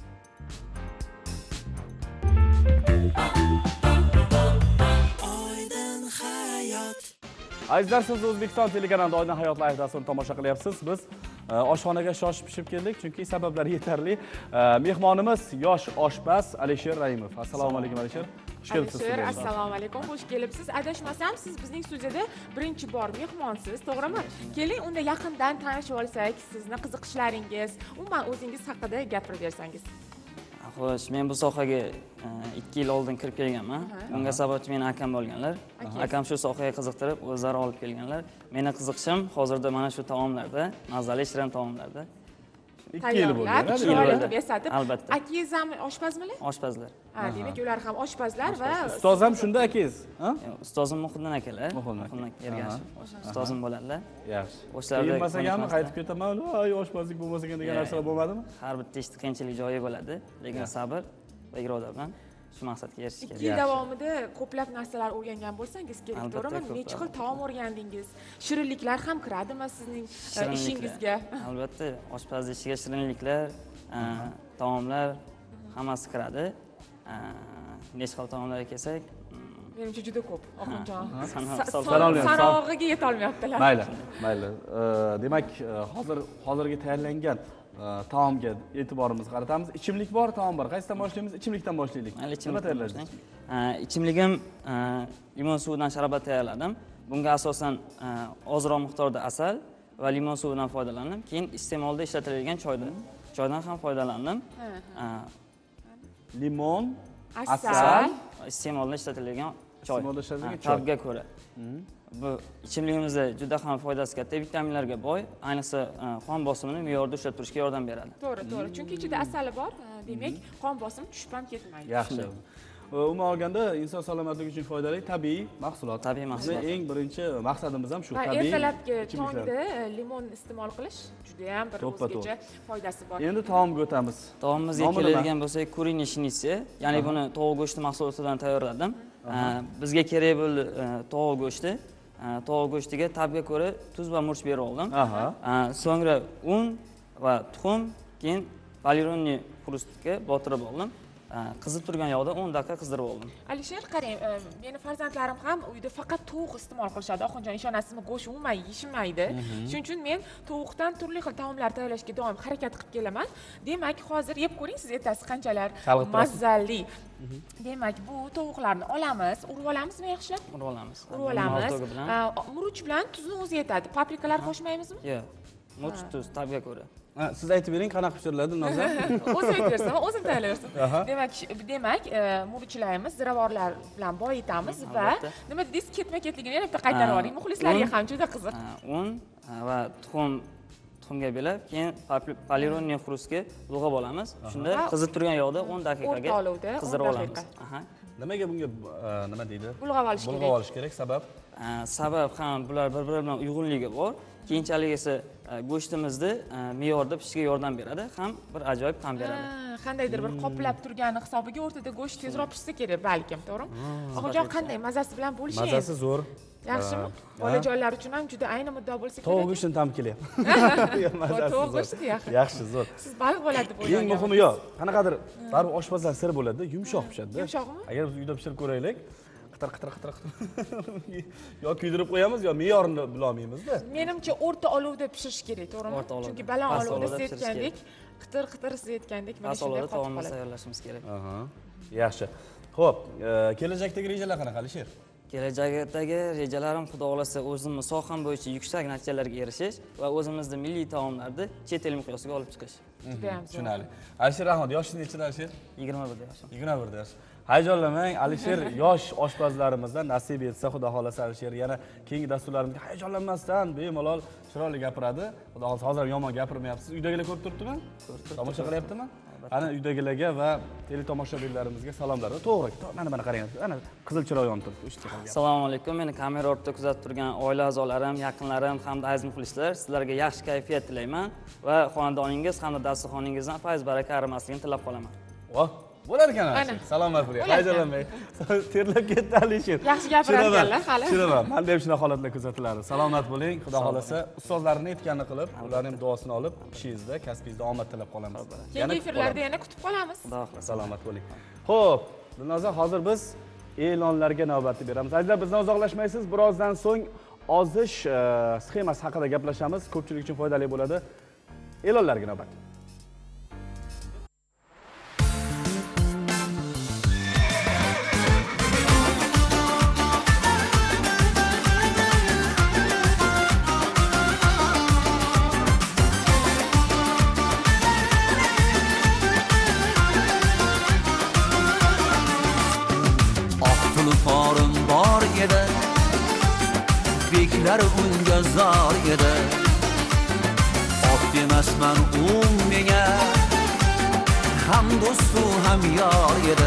Oydin hayot. Azizlar, siz O'zbekiston telekanalida Oydin hayot live dasturini tomosha qilyapsiz. Biz oshxonaga shoshib pishib keldik, chunki sabablar yetarli. Mehmonimiz yosh oshpaz Alisher Raimov. Assalomu alaykum Alisher. Xush kelibsiz. Alisher, assalomu alaykum. Xush kelibsiz. Adashmasam, siz bizning studiyada birinchi bor mehmonsiz, to'g'rimi? Keling, unda yaqindan tanishib olsak, sizni qiziqishlaringiz, umuman o'zingiz haqida gapirib bersangiz. Xo'sh, men bu sohaga ikki yil oldin kirib kelganman. Bunga sababchi meni akam bo'lganlar. Akam shu sohaga qiziqtirib, o'zlari olib kelganlar. Meni qiziqishim hozirda mana shu taomlarda, mazali shirin taomlarda. ikki yil bo'ldi. Chiroyli deb eslatib. Albatta. Akangiz ham oshpazmilar? Oshpazlar. Ha, demak, ular ham oshpazlar va Ustoz ham shunda akangiz, ha? Ustozim Muhiddin akalar. Muhiddin Ergashev. Ustozim bo'ladilar. Yaxshi. O'shalarda Kelmasaganmi, qaytib ketaman, ay oshpazlik bo'lmasa ekan degan narsalar bo'lmadimi? Har bitta ishda qiyinchilik joyi bo'ladi, lekin sabr va iroda bilan shu maqsadga erishish kerak. ikki yil davomida ko'plab narsalar o'rgangan bo'lsangiz kerak, to'g'rimi? Necha xil taom o'rgandingiz? Shirinliklar ham kiradimi sizning ishingizga? Albatta, oshpazlik ishiga shirinliklar, taomlar hammasi kiradi. Necha xil taomlarga kelsak, menimcha juda ko'p, Oxunjon. Sanolmayapti. Sanog'iga yetolmayaptilar. Mayli, mayli. Demak, hozir hozirgi tayyorlangan taomga e'tiborimizni qaratamiz. Ichimlik bor, taom bor. Qaysidan boshlaymiz? Ichimlikdan boshlaylik. Nima tayyorladingiz? Ichimligim limon suvidan sharbat tayyorladim. Bunga asosan ozroq miqdorda asal va limon suvidan foydalandim. Keyin iste'molda ishlatiladigan choydan, choydan ham foydalandim. Limon, Asal, iste'molda ishlatiladigan choy. Iste'molda ishlatilgan choy. Tabga ko'ra. Bu ichimligimizda juda ham foydasi katta, vitaminlarga boy, ayniqsa qon bosimini me'yorda ushlab turishga yordam beradi. To'g'ri, to'g'ri. Chunki ichida asali bor, demak, qon bosimi tushib ham ketmaydi. Yaxshi. umuman olganda inson salomatligi uchun foydali tabiiy mahsulot. Tabiiy mahsulot. Bizning eng birinchi maqsadimiz ham shu, Va tabiiy ertalabki ichimliklar. tongda limon iste'mol qilish juda ham bir o'zgacha foydasi bor. Endi taomga o'tamiz. Taomimizga Nomi nima? keladigan bo'lsak, kurini shnitsi, ya'ni buni tovuq go'shti mahsulotidan tayyorladim. Bizga kerak bo'ldi tovuq go'shti. Tovuq go'shtiga tabga ko'ra tuz va murch berib oldim. Aha. So'ngra un va tuxum, keyin polironni xrustga botirib oldim. Qizib turgan yog'da o'n daqiqa qizdirib oldim. Alisher, qarang, meni farzandlarim ham uyda faqat tovuq iste'mol qilishadi. Oxunjon ishonasizmi, go'sht umuman yeyishmaydi. Shuning uchun men tovuqdan turli xil taomlar tayyorlashga doim harakat qilib kelaman. Demak, hozir yeb ko'ring, siz aytasiz qanchalar mazali. Demak, bu tovuqlarni olamiz, urib olamizmi yaxshilab? Urib olamiz. Urib olamiz. Murch bilan tuzni o'zi yetadi. Paprikalar qo'shmaymizmi? Yo'q. Murch, tuz tabga ko'ra. Siz aytib bering, qanaqa pishiriladi Nozan? O'zi aytaversin, o'zim tayyorlayversin. Demak, demak, murchlaymiz, ziravorlar bilan boyitamiz va nima dedingiz, ketma-ketligini yana bitta qaytarib yuboring. Muxlislarga ham juda qiziq. Un va tuxum tuxumga belab, keyin polironni xrustga ulg'ab olamiz. Shunda qizib turgan yog'da o'n daqiqaga qizdirib olamiz. Nimaga bunga nima deydi? Bulg'ab olish kerak. Bulg'ab olish kerak, sabab? Sabab ham bular bir-biri bilan uyg'unligi bor. Keyinchalik esa go'shtimizni me'yorda pishishga yordam beradi, ham bir ajoyib ta'm beradi. Qandaydir bir qoplab turgani hisobiga o'rtada go'sht tezroq pishsa kerak, balkim, to'g'rimi? Oxirjon qanday mazasi bilan bo'lishing? Mazasi zo'r. Yaxshimi? Bolajonlar uchun ham juda ayni muddao bo'lsa kerak. Tovuq go'shtini ta'mi kelyapti. Tovuq go'shti yaxshi. Yaxshi, zo'r. Siz baliq bo'ladi deb o'ylagandim. Eng muhimi yo'q. Qanaqadir baribir oshpazlar siri bo'ladi-da, yumshoq pishadi-da. Yumshoqmi? Agar biz uyda pishirib ko'raylik, qitir qitir qitir qitir yo kuydirib qo'yamiz yo me'yorini bilolmaymiz-da. Menimcha o'rta olovda pishirish kerak, to'g'rimi? Chunki baland olovda siz aytgandek, qitir qitir siz aytgandek mana shunday qotib taomni qoladi. tayyorlashimiz kerak. Aha. Yaxshi. Xo'p, kelajakdagi rejalar qanaqa, Alisher? Kelajakdagi rejalarim xudo xolasa o'zimni soham bo'yicha yuksak natijalarga erishish va o'zimizning milliy taomlarni chet el miqyosiga olib chiqish. Juda ham zo'r. Tushunarli. Alisher Rahmat, yoshi nechida Alisher? yigirma birda yoshim. yigirma birda yosh. Hayajonlamang, Alisher yosh oshpazlarimizdan nasib etsa, xudo xolasa Alisher yana keyingi dasturlarimizga hayajonlanmasdan bemalol chiroyli gapiradi. Xudo xolasa hozir yomon gapirmayapsiz. Uydagilar ko'rib turibdimi? Tomosha qilyaptimi? Ana uydagilarga va teletomoshabinlarimizga salomlar. To'g'ri, mana mana qarang. Ana qizil chiroq yonib turibdi. O'sha chiqadi. Assalomu alaykum. Meni kamera ortida kuzatib turgan oila a'zolarim, yaqinlarim hamda aziz muxlislar, sizlarga yaxshi kayfiyat tilayman va xonadoningiz hamda dasturxoningizdan fayz baraka arimasligini tilab qolaman. Voh, bo'lar ekan Alisher. Salomat bo'ling. Hayajonlanmang. Terlab ketdi Alisher. Yaxshi gapiradiganlar hali. Tushunaman. Menda ham shunaqa holatlar kuzatiladi. Salomat bo'ling. Xudo xolasa ustozlarning aytganini qilib, ularning duosini olib, ishingizda, kasbingizda omad tilab qolamiz. Keyingi efirlarda yana kutib qolamiz. Xudo xohlasa. Salomat bo'ling. Xo'p, Dilnoza, hozir biz e'lonlarga navbatni beramiz. Azizlar, bizdan uzoqlashmaysiz. Birozdan so'ng ozish sxemasi haqida gaplashamiz. Ko'pchilik uchun foydali bo'ladi. E'lonlarga navbat. Tulporim bor edi, beklar unga zor edi. Ot demasman u menga, ham do'stu ham yor edi.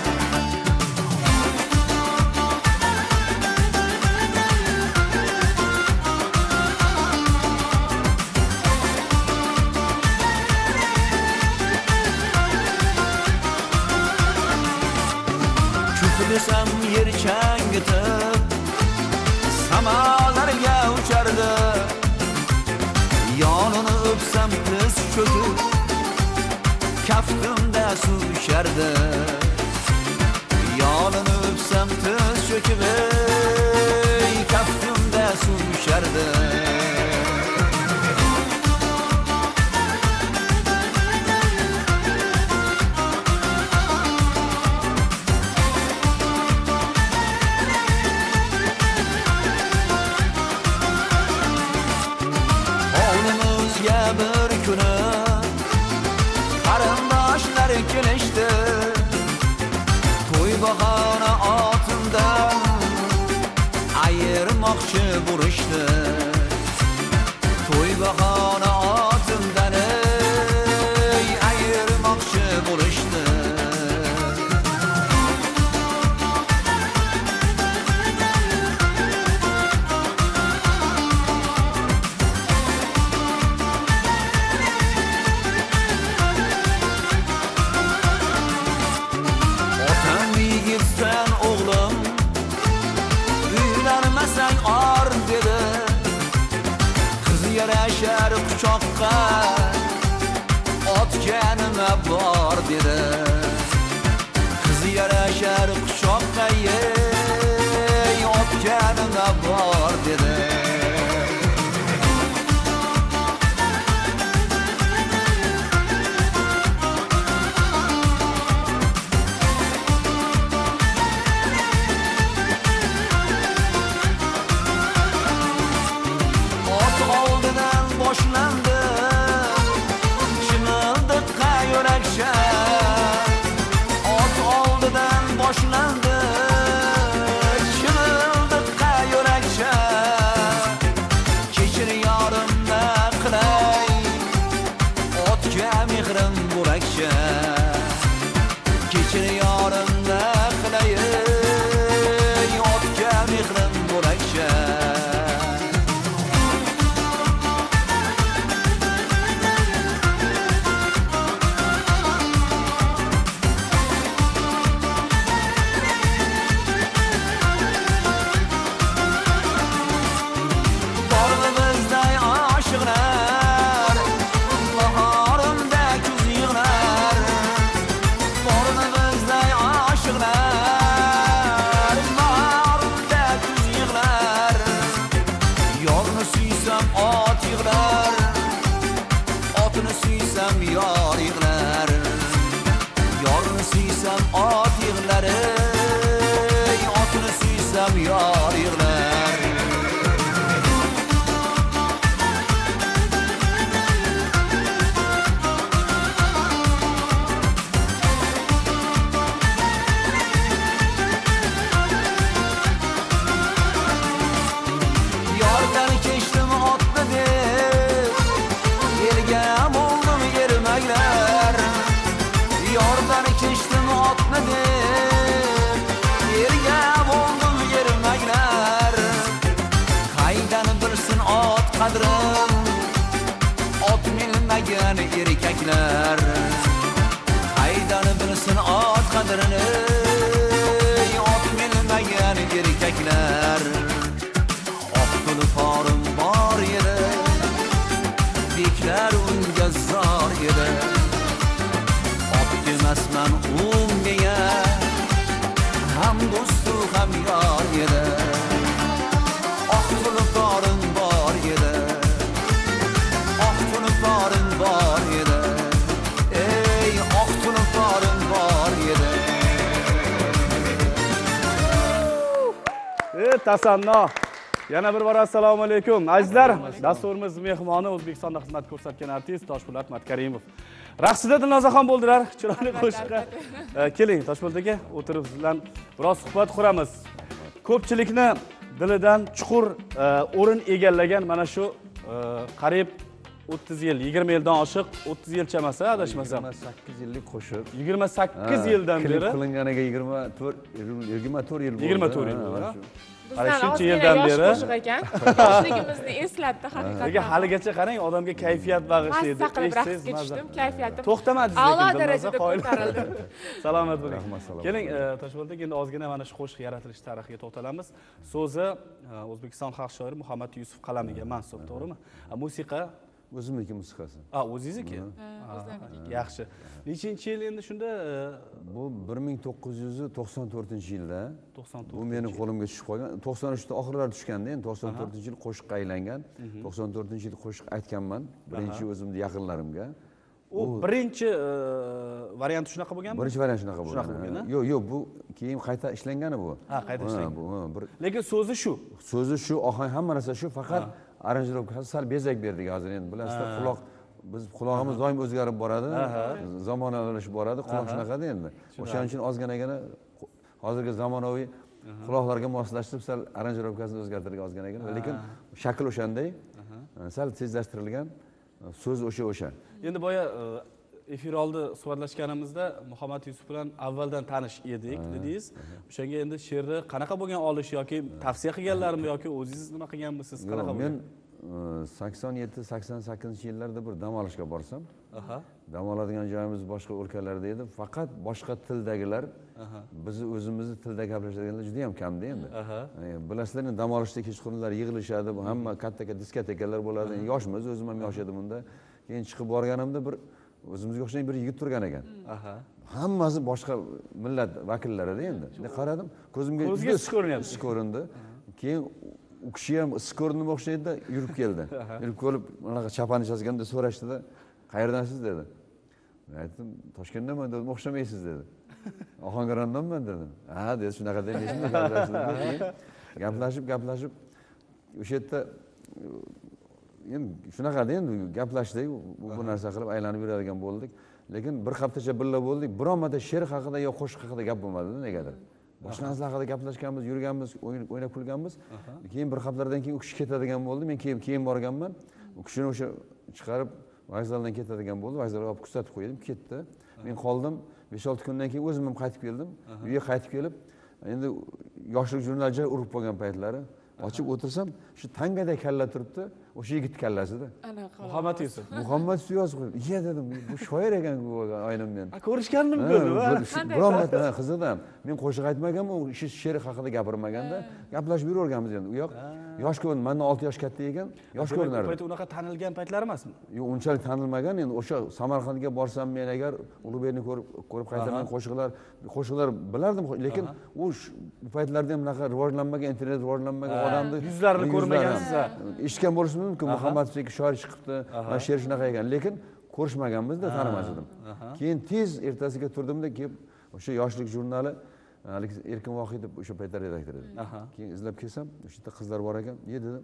Desam yer changitib samalarga uchardi, yonini o'psam tiz cho'kib kaftimda suv ichardi, yonini o'psam tiz cho'kib kaftimda suv ichardi. Bir kuni qarindoshlar kelishdi, to'y bahona otimdan ayirmoqchi bo'lishdi, to'y bahona otimdan ayirmoqchi bo'lishdi. bersang or dedi. Qiz yarashar quchoqqa, otga nima bor dedi. Qiz yarashar quchoqqa, ey otga nima bor dedi. Boshlandi chimildiqqa yo'lakshar, ot oldidan boshlandi chimildiqqa yo'lakshar. Kechir yorimni qilay, otga mehrim bo'lakshar. Kechir yorimni qilay, otga mehrim bo'lakshar. Yor yig'lar, yorni suysam ot yig'lar, otni suysam yor yig'lar. Yordan kechdim otni deb, elga yordan kechdim otni deb, yerga bo'ldim yermaglar. Qaydan bilsin ot qadrin, ot bilmagan erkaklar. Qaydan bilsin ot qadrini, ot bilmagan erkaklar. Oq tulporim bor edi, beklar unga zor edi. Demasman unga, ham do'stu ham yor edi. Oq tulporim bor edi, oq tulporim bor edi. Ey oq tulporim bor edi. Ey tasanno. Yana bir bor assalomu alaykum. Azizlar, dasturimiz mehmoni O'zbekistonda xizmat ko'rsatgan artist Toshpo'lat Matkarimov. Raqsida Dilnozaxon bo'ldilar, chiroyli qo'shiqqa. Keling, Toshpo'lat aka, o'tirib siz bilan biroz suhbat quramiz. Ko'pchilikni dilidan chuqur o'rin egallagan mana shu qariyb o'ttiz yil, yigirma yildan oshiq, o'ttiz yil chamasa, adashmasam. yigirma sakkiz yillik qo'shiq. yigirma sakkiz yildan beri. Klip qilinganiga yigirma to'rt yigirma to'rt yil bo'ldi. yigirma to'rt yil bo'ldi. Bizdan shuncha yildan beri qo'shiq ekan. Yoshligimizni eslatdi haqiqatan. Nega haligacha qarang, odamga kayfiyat bag'ishlaydi. Mazza qilib raqsga tushdim, kayfiyatim to'xtamadingiz a'lo lekin darajada ko'tarildi. Salomat bo'ling. Keling, Toshpo'lat aka, endi ozgina mana shu qo'shiq yaratilish tarixiga to'xtalamiz. So'zi O'zbekiston xalq shoiri Muhammad Yusuf qalamiga mansub, to'g'rimi? Musiqa o'zimniki musiqasi. Ha, o'zingizniki? Yaxshi. Nechinchi yil endi shunda? Bu bir ming to'qqiz yuz to'qson to'rtinchi yilda. to'qson to'rt. Bu mening qo'limga tushib qolgan. to'qson uchda oxirlari tushganda, endi to'qson to'rtinchi yil qo'shiqqa aylangan. to'qson to'rtinchi yil qo'shiq aytganman, birinchi o'zimning yaqinlarimga. U birinchi varianti shunaqa bo'lganmi? Birinchi variant shunaqa bo'lgan. Yo'q, yo'q, bu keyin qayta ishlangani bu. Ha, qayta ishlangan. Bu lekin so'zi shu. So'zi shu, ohang hamma narsa shu, faqat aranjirovkasi sal bezak berdik hozir endi. Bilasizlar, quloq biz quloqimiz doim o'zgarib boradi, zamonalashib boradi, quloq shunaqada endi. O'shaning uchun ozginagina hozirgi zamonaviy quloqlarga moslashtirib sal aranjirovkasini o'zgartirdik ozginagina, lekin shakl o'shanday, sal tezlashtirilgan, so'z o'sha o'sha. Endi boya efir oldi suhbatlashganimizda Muhammad Yusuf bilan avvaldan tanish edik dedingiz. O'shanga endi she'rni qanaqa bo'lgan olish yoki tavsiya qilganlarmi yoki o'zingiz nima qilganmisiz, qanaqa bo'lgan? Men sakson yetti sakson sakkizinchi yillarda bir dam olishga borsam, Aha. dam oladigan joyimiz boshqa o'lkalarda edi. Faqat boshqa tildagilar bizni o'zimizni tilda gaplashadiganlar juda ham kamda endi. Bilasizlar, dam olishda kechqurunlar yig'ilishadi, hamma katta-katta diskotekalar bo'ladi. Yoshmiz, o'zim ham yosh edim unda. Keyin chiqib borganimda bir o'zimizga o'xshagan bir yigit turgan ekan. Hammasi boshqa millat vakillari endi. Shunday qaradim, ko'zimga ko'zga issiq ko'rinyapti. Issiq ko'rindi. Keyin u kishi ham issiq ko'rinib o'xshaydi, yurib keldi. Yurib kelib, unaqa chapani chasganda so'rashdi-da, "Qayerdansiz?" dedi. Men aytdim, "Toshkentdanman" dedim, "O'xshamaysiz" dedi. "Ohangarondanman" dedim. "Ha" dedi, "Shunaqa demaysiz" gaplashdik. Gaplashib, gaplashib o'sha yerda endi shunaqada endi gaplashdik, bu narsa qilib aylanib yuradigan bo'ldik. Lekin bir haftacha birga bo'ldik, biron marta she'r haqida yo qo'shiq haqida gap bo'lmadi negadir. Boshqa narsalar haqida gaplashganmiz, yurganmiz, o'ynab kulganmiz. Keyin bir haftalardan keyin u kishi ketadigan bo'ldi. Men keyin keyin borganman. U kishini o'sha chiqarib vokzaldan ketadigan bo'ldi. Vokzalga olib kuzatib qo'ydim, ketdi. Men qoldim. besh olti kundan keyin o'zim ham qaytib keldim. Uyga qaytib kelib, endi yoshlik jurnalga urib qo'ygan paytlari ochib o'tirsam, shu tangada kalla turibdi. O'sha yigit kallasida. Muhammad Yusuf. Muhammad Yusuf. "Iya" dedim, "Bu shoir ekan-ku oynim men." Ha, ko'rishgandim ko'rdim. Biron marta qiziqdim. Men qo'shiq aytmaganman, u ish she'r haqida gapirmaganda, gaplashib yuraverganmiz endi. U yoq yosh ko'rin, mendan olti yosh katta ekan, yosh ko'rinardi. Bu payt unaqa tanilgan paytlar emasmi? Yo'q, unchalik tanilmagan. Endi o'sha Samarqandga borsam men agar Ulug'bekni ko'rib ko'rib qaytaman, qo'shiqlar, qo'shiqlar bilardim, lekin u bu paytlarda ham unaqa rivojlanmagan, internet rivojlanmagan odamni yuzlarini ko'rmagansiz. Eshitgan bo'lishim mumkin, Muhammad Yusuf shoir chiqibdi, mana she'r shunaqa ekan, lekin ko'rishmaganmiz-da, tanimas edim. Keyin tez ertasiga turdimda, kelib o'sha yoshlik jurnali Erkin Vohidov o'sha paytda redaktor edi. Keyin izlab kelsam, o'sha yerda qizlar bor ekan. "Ye" dedi.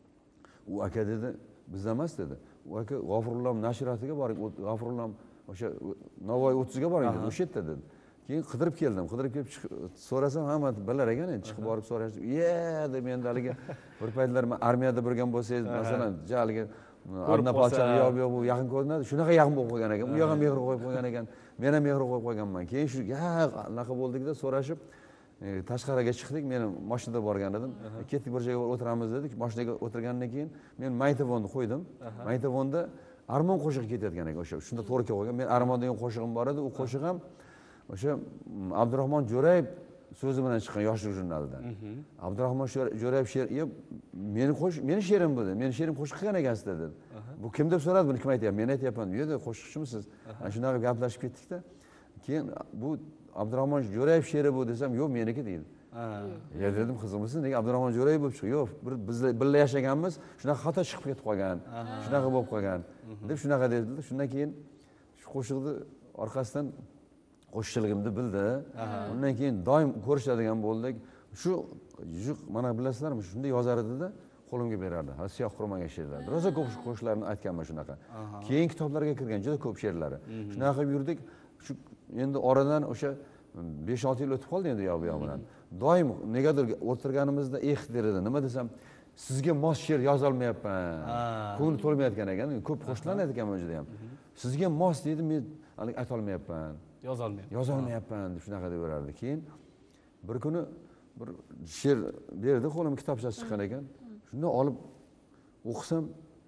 "U aka" dedi, "bizda emas" dedi. "U aka G'ofurulloh nashratiga boring, G'ofurulloh o'sha Navoiy o'ttizga boring" dedi. "O'sha yerda" dedi. Keyin qidirib keldim. Qidirib kelib so'rasam, hamma bilar ekan, endi chiqib borib so'rashdi. "Ye" deb endi haligi bir paytlar men armiyada bo'lgan bo'lsangiz, masalan, haligi Arna Palchaq yo'q, yo'q, bu yaqin ko'rinadi. Shunaqa yaqin bo'lib qo'ygan ekan. U yoqqa mehr qo'yib qo'ygan ekan. Men ham mehr qo'yib qo'yganman. Keyin shu anaqa bo'ldikda so'rashib, tashqariga chiqdik. Men mashinada borgan edim. Ketdik, bir joyga o'tiramiz dedik. Mashinaga o'tirgandan keyin men maytavonni qo'ydim. Maytavonda Armon qo'shig'i ketayotgan ekan o'sha. Shunda to'g'ri qo'ygan. Men Armon degan qo'shig'im bor edi. U qo'shiq ham o'sha Abdurahmon Jo'rayev so'zi bilan chiqqan yoshlik jurnalidan. Abdurahmon Jo'rayev she'r, "Meni qo'shiq, meni she'rim bu" dedi. "Meni she'rim qo'shiq qilgan ekansiz" dedi. "Bu kim deb so'radi, buni kim aytyapti?" "Men aytyapman." "Yo'q, qo'shiqchimisiz?" Ana shunaqa gaplashib ketdik-da. Keyin "Bu Abdurahmon Jo'rayev she'ri bu" desam, "Yo'q, meniki" deydi. "Ya" dedim, "Qizimisiz? Nega Abdurahmon Jo'rayev bo'lib chiqdi?" "Yo'q, biz birga yashaganmiz, shunaqa xato chiqib ketib qolgan. Shunaqa bo'lib qolgan" deb shunaqa dedilar. Shundan keyin shu qo'shiqni orqasidan qo'shchiligimni bildi. Undan keyin doim ko'rishadigan bo'ldik. Shu mana bilasizlarmi, shunday yozar edi-da, qo'limga berardi. Ha, siyoh qurilmagan she'rlar. Rosa ko'p qo'shiqlarni aytganman shunaqa. Keyin kitoblarga kirgan juda ko'p she'rlari. Shunaqa qilib yurdik. Shu endi oradan o'sha besh olti yil o'tib qoldi endi yo'q bu yoq bilan. Doim negadir o'tirganimizda eh der edi. Nima desam, "Sizga mos she'r yoza olmayapman." Ko'ngli to'lmayotgan ekan. Ko'p qo'shiqlarni aytganman juda ham. "Sizga mos" dedi, "Men ayta olmayapman." Yozolmayapman. Yozolmayapman deb shunaqa deb berardi. Keyin bir kuni bir she'r berdi, qo'limga kitobchasi chiqqan ekan. Shunda olib o'qisam,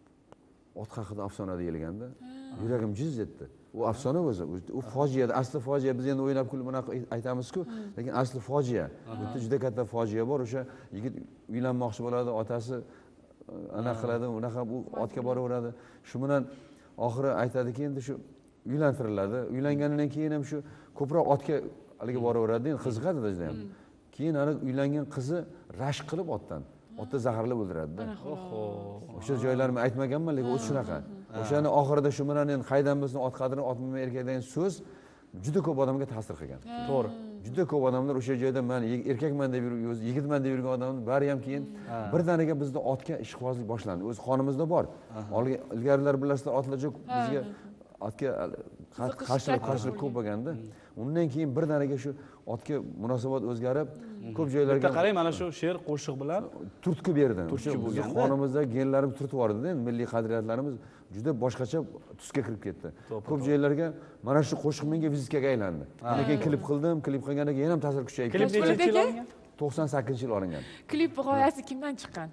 ot haqida afsona deyilganda, yuragim jiz etdi. U afsona o'zi, u fojia, asli fojia. Biz endi o'ynab kulib bunaqa aytamiz-ku, lekin asli fojia. Bu yerda juda katta fojia bor. O'sha yigit uylanmoqchi bo'ladi, otasi anaqa qiladi, unaqa bu otga boraveradi. Shu bilan oxiri aytadiki, endi shu uylantiriladi. Uylanganidan keyin ham shu ko'proq otga haligi boraveradi, endi qiziqadi juda ham. Keyin ana uylangan qizi rashk qilib otdan, otda zaharlab o'ldiradi-da. Oho. O'sha joylarimni aytmaganman, lekin o'zi shunaqa. O'shani oxirida shu bilan endi qaydan bilsin ot qadrini, ot bilmay erkak degan so'z juda ko'p odamga ta'sir qilgan. To'g'ri. Juda ko'p odamlar o'sha joyda men erkakman deb yurib, o'zi yigitman deb yurgan odamlar bari ham keyin birdaniga bizda otga ishqibozlik boshlandi. O'z qonimizda bor. Ilgarilar bilasizlar, otlarga bizga otga qarshilik qarshilik ko'p bo'lganda, undan keyin birdaniga shu otga munosabat o'zgarib, ko'p joylarga qarang, mana shu she'r qo'shiq bilan turtki berdi. O'sha bizning qonimizda genlarimiz turtib yubordi, endi milliy qadriyatlarimiz juda boshqacha tusga kirib ketdi. Ko'p joylarga mana shu qo'shiq menga vizitkaga aylandi. Keyin klip qildim, klip qilgandan keyin ham ta'sir kuchayib ketdi. Klip necha yil olingan? to'qson sakkizinchi yil olingan. Klip g'oyasi kimdan chiqqan?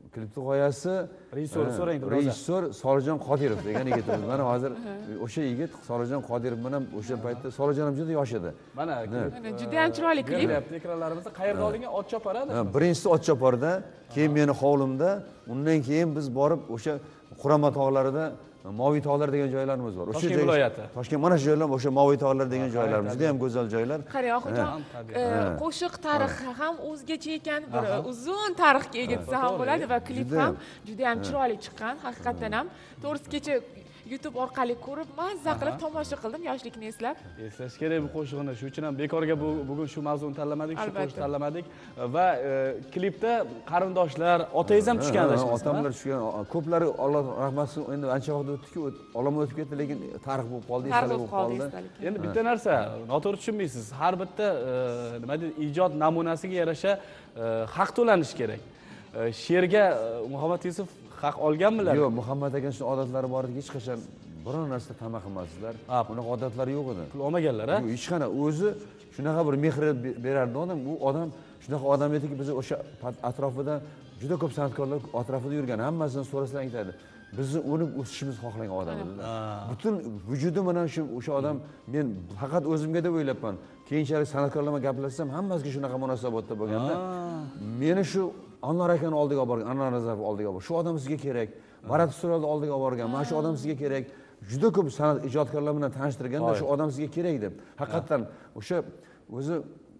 klipni g'oyasi Rejissyorni so'rang, Dilroza. rejissyor Solijon Qodirov degan yigitimiz. Mana hozir o'sha yigit Solijon Qodirov bilan o'sha paytda Solijon ham juda yosh edi. Mana Mana juda ham chiroyli klip. beryapti ekranlarimizda. Qayerda olingan? Otchopar Ha, adashmasam. birinchisi Otchoparda, keyin meni hovlimda, undan keyin biz borib o'sha Qurama tog'larida Moviy tog'lar degan joylarimiz bor. Toshkent joy- viloyati. Toshkent mana shu joylar o'sha Moviy tog'lar degan joylarimiz. Juda ham go'zal joylar. Qarang, oxirjon, qo'shiq tarixi ham o'zgacha ekan, bir uzun tarixga ega desa ham bo'ladi va klip Juda ham ham. juda ham chiroyli chiqqan. Haqiqatan ham to'g'risi kecha YouTube orqali ko'rib, mazza qilib tomosha qildim yoshlikni eslab. Eslash kerak bu qo'shig'ini. Shuning uchun ham bekorga bu bugun shu mavzuni tanlamadik, shu Albatta. qo'shiqni tanlamadik va e, klipda qarindoshlar, otangiz ham tushgan Ha, ha, adashmasam. otamlar tushgan. Ko'plari Alloh rahmat qilsin, endi ancha vaqt o'tdi-ku, olomon o'tib ketdi, lekin tarix bo'lib qoldi, Tarix esdalik bo'lib bo'lib qoldi, qoldi. esdalik. Endi bitta narsa, noto'g'ri tushunmaysiz. Har bitta e, nima deydi, ijod namunasiga yarasha e, haq to'lanishi kerak. E, She'rga e, Muhammad Yusuf haq olganmilar? Yo'q, Muhammad aka shu odatlari bor edi, hech qachon biror narsa tama qilmasdilar. Ha. Unaqa odatlari yo'q edi. Pul olmaganlar, ha? Yo'q, hech qana o'zi shunaqa bir mehr berardi odam. U odam shunaqa odam ediki, biz o'sha atrofida juda ko'p san'atkorlar atrofida yurgan, hammasini so'rasang aytadi. Bizni o'nib o'sishimizni xohlagan odam edilar. Butun vujudi bilan shu o'sha odam, men faqat o'zimga deb o'ylabman. Keyinchalik san'atkorlar bilan gaplashsam, hammasiga shunaqa munosabatda bo'lganda, meni shu Anvar akani oldiga olib borgan, Anvar Nazarov oldiga olib borgan. Shu odam sizga kerak. Marat Ustorovni oldiga olib borgan. Mana shu odam sizga kerak. Juda ko'p san'at ijodkorlar bilan tanishtirganda shu odam sizga kerak deb. Haqiqatan o'sha o'zi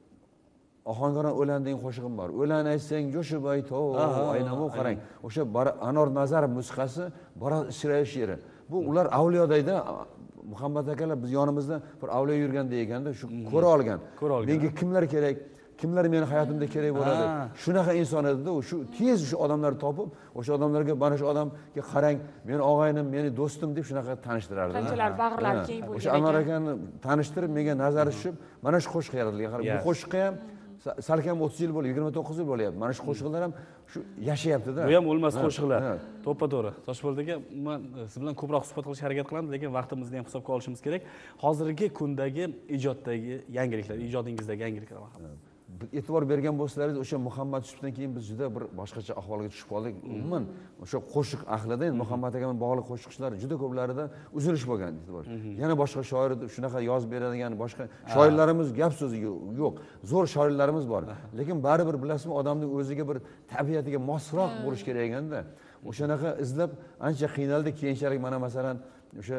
Ohangaron o'lan degan qo'shig'im bor. O'lan aytsang jo'shib aytov, aynamu qarang. O'sha Anor Nazarov musiqasi, Barat Isroil she'ri. Bu ular avliyodayda Muhammad akalar biz yonimizda bir avliyo yurgan deganda shu ko'ra olgan. Menga kimlar kerak? Kimlar meni hayotimda kerak bo'ladi? Shunaqa inson edi-da, shu tez shu odamlarni topib, o'sha odamlarga mana shu odamga qarang, meni og'aynim, meni do'stim deb shunaqa tanishtirardi. Qanchalar bag'rlari keng bo'lgan. O'sha Anvar akani tanishtirib, menga nazari tushib, mana shu qo'shiq yaratilgan. Qarang, bu qo'shiqqa ham salkam o'ttiz yil bo'ldi, yigirma to'qqiz yil bo'lyapti. Mana shu qo'shiqlar ham shu yashayapti-da. Bu ham o'lmas qo'shiqlar. To'ppa-to'g'ri. Toshpo'lat aka, umuman siz bilan ko'proq suhbat qilishga harakat qilamiz, lekin vaqtimizni ham hisobga olishimiz kerak. Hozirgi kundagi ijoddagi yangiliklar, ijodingizdagi yangiliklar haqida. E'tibor bergan bo'lsalaringiz, o'sha Muhammad Yusufdan keyin biz juda bir boshqacha ahvolga tushib qoldik. Umuman o'sha qo'shiq ahlida endi Muhammad aka bilan bog'liq qo'shiqchilar juda ko'plarida uzilish bo'lgan e'tibor. Yana boshqa shoir shunaqa yozib beradigan boshqa shoirlarimiz gap so'zi yo'q. Zo'r shoirlarimiz bor. Lekin baribir bilasizmi, odamning o'ziga bir tabiatiga mosroq bo'lish kerak ekanda. O'shanaqa izlab ancha qiynaldik. Keyinchalik mana masalan o'sha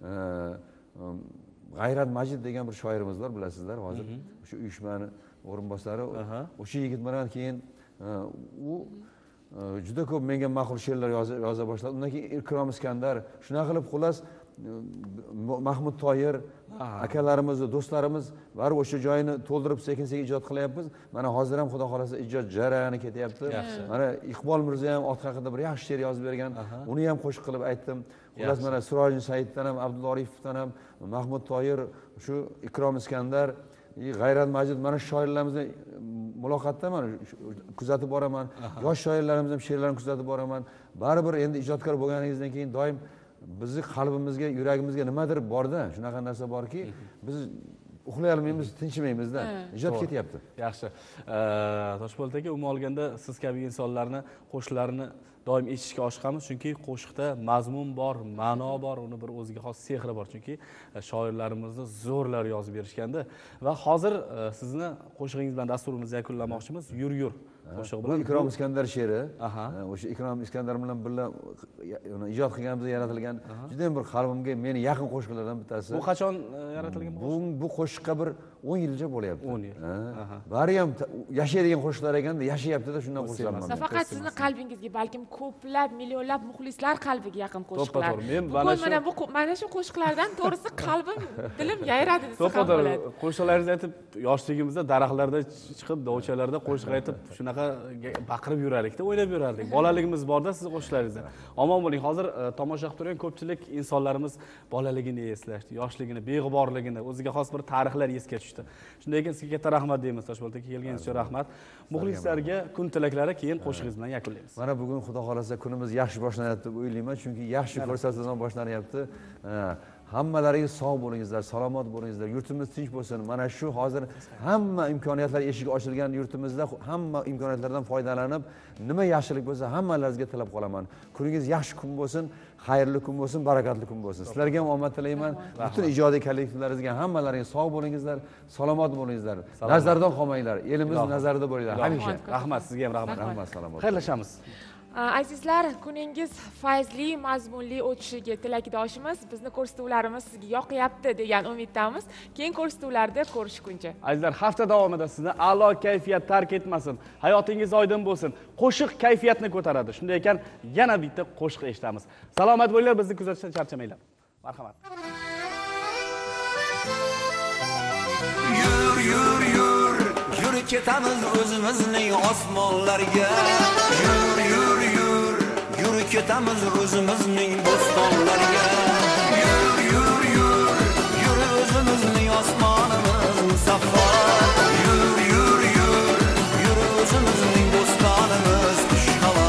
G'ayrat Majid degan bir shoirimiz bor, bilasizlar, hozir o'sha uyushmani o'rinbosari, o'sha yigit bilan keyin u juda ko'p menga ma'qul she'rlar yoza boshladi. Undan keyin Ikrom Iskandar, shunaqa qilib xullas Mahmud Toyir akalarimiz, do'stlarimiz var o'sha joyini to'ldirib sekin-sekin ijod qilyapmiz. Mana hozir ham xudo xolasa ijod jarayoni ketyapti. Mana Iqbol Mirzo ham ot haqida bir yaxshi she'r yozib bergan. Uni ham qo'shiq qilib aytdim. Xullas mana Surojin Saiddan ham, Abdulla Oripovdan ham, Mahmud Toyir, shu Ikrom Iskandar, G'ayrat Majid, mana shu shoirlarimizni muloqotda mana kuzatib boraman. Yosh shoirlarimiz ham she'rlarini kuzatib boraman. Baribir endi ijodkor bo'lganingizdan keyin doim bizni qalbimizga, yuragimizga nimadir bor-da, shunaqa narsa borki, biz uxlay olmaymiz, tinchimaymiz-da. Ijod ketyapti. Yaxshi. Toshpo'lat aka, umuman olganda siz kabi insonlarni qo'shiqlarini doim eshitishga oshiqamiz, chunki qo'shiqda mazmun bor, ma'no bor, uni bir o'ziga xos sehri bor, chunki shoirlarimizni zo'rlar yozib berishganda va hozir sizni qo'shig'ingiz bilan dasturimizni yakunlamoqchimiz. Yur yur qo'shiq bilan. Bu Ikrom Iskandar she'ri. O'sha Ikrom Iskandar bilan birga ijod qilganimizda yaratilgan juda ham bir qalbimga meni yaqin qo'shiqlardan bittasi. Bu qachon yaratilgan bu? Bu qo'shiqqa bir o'n yilcha bo'lyapti. o'n yil. Bari ham yashaydigan qo'shiqlar ekanda, yashayapti-da, shundan xursandman. Faqat sizni qalbingizga, balkim ko'plab, millionlab muxlislar qalbiga yaqin qo'shiqlar. Men bugun mana bu mana shu qo'shiqlardan to'g'risi qalbim, dilim yayradi desa ham bo'ladi. Qo'shiqlaringizni aytib, yoshligimizda daraxtlarda chiqib, dovchalarda qo'shiq aytib, shunaqa baqirib yurardik-da, o'ylab yurardik. Bolaligimiz borda siz qo'shiqlaringizda. Omon bo'ling. Hozir tomosha qilib turgan ko'pchilik insonlarimiz bolaligini eslashdi, yoshligini, beg'uborligini, o'ziga xos bir tarixlar esga tushdi. Shunday ekan, sizga katta rahmat deymiz, Toshpo'lat aka, kelganingiz uchun rahmat. Muxlislarga kun tilaklari, keyin qo'shig'ingiz bilan yakunlaymiz. Mana bugun xudo xolasa kunimiz yaxshi boshlanyapti deb o'ylayman, chunki yaxshi ko'rsatuvdan boshlanyapti. Hammalariga sog' bo'lingizlar, salomat bo'lingizlar, yurtimiz tinch bo'lsin. Mana shu hozir hamma imkoniyatlar eshigi ochilgan yurtimizda hamma imkoniyatlardan foydalanib, nima yaxshilik bo'lsa hammalaringizga tilab qolaman. Kuningiz yaxshi kun bo'lsin, xayrli kun bo'lsin, barakatli kun bo'lsin. Sizlarga ham omad tilayman. Butun ijodiy kollektivlaringizga hammalaringiz sog' bo'lingizlar, salomat bo'lingizlar. Nazardan qolmanglar, elimiz nazarida bo'linglar hamisha. Rahmat, sizga ham rahmat. Rahmat, salomat. Xayrlashamiz. Azizlar, kuningiz fayzli, mazmunli o'tishiga tilakdoshimiz. Bizni ko'rsatuvlarimiz sizga yoqyapti degan umiddamiz. Keyin ko'rsatuvlarda ko'rishguncha. Azizlar, hafta davomida sizni a'lo kayfiyat tark etmasin. Hayotingiz oydin bo'lsin. Qo'shiq kayfiyatni ko'taradi. Shunday ekan, yana bitta qo'shiq eshitamiz. Salomat bo'linglar, bizni kuzatishdan charchamanglar. Marhamat. Yur, yur, yur, yur ketamiz o'zimizning osmonlarga. Yur, yur, yur, yur ketamiz o'zimizning bo'stonlarga. Yur, yur, yur, yur o'zimizning osmonimiz musaffo. Yur, yur, yur, yur o'zimizning bo'stonimiz xushhavo.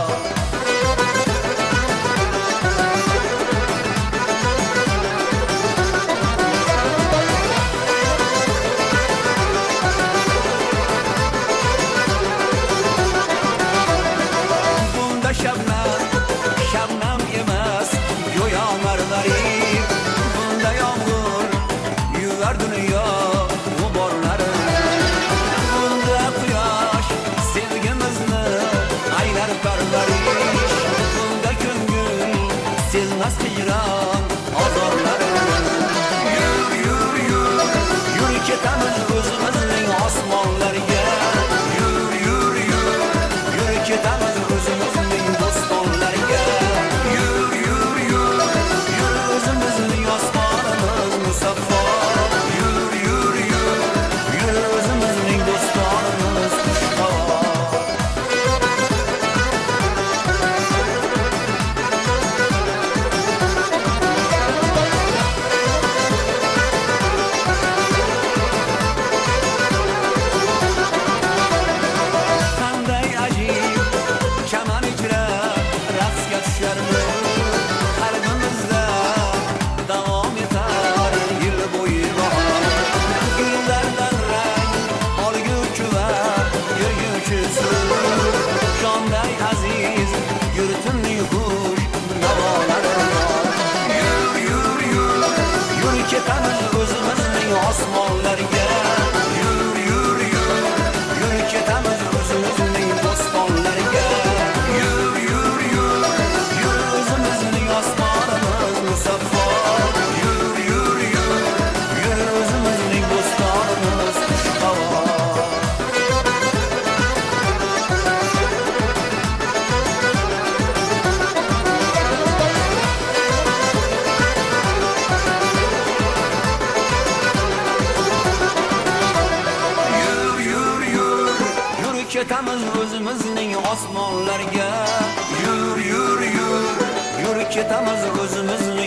Shabnam, shabnam emas, go'yo marvarid. Bunda yomg'ir yuvar dunyo g'uborlari. Bunda quyosh sevgimizni aylar parvarish. Bunda ko'ngil sezmas hijron azorlari. Yur, yur, yur, yur ketamiz o'zimizning osmonlarga. Yur, yur, yur, yur ketamiz o'zimizning bo'stonlarga. Yur, yur, yur, yur o'zimizning osmonimiz musaffo. Yur, yur, yur, yur o'zimizning bo'stonimiz xushhavo. Qanday ajib chaman ichra raqsga tusharmiz. Qalbimizda davom etar yil bo'yi bahor. Gullardan rang olguvchi va yurguvchi suv. Jonday aziz yurtimning xush navolari bor. Yur, yur, yur, yur ketamiz o'zimizning osmonlarga. Yur, yur, yur, yur ketamiz o'zimizning bo'stonlarga. Yur, yur, yur, yur o'zimizning osmonimiz musaffo. Yur, yur, yur, yur o'zimizning bo'stonimiz xushhavo. Yur, yur, yur, yur ketamiz o'zimizning osmonlarga. Yur, yur, yur, yur ketamiz o'zimizning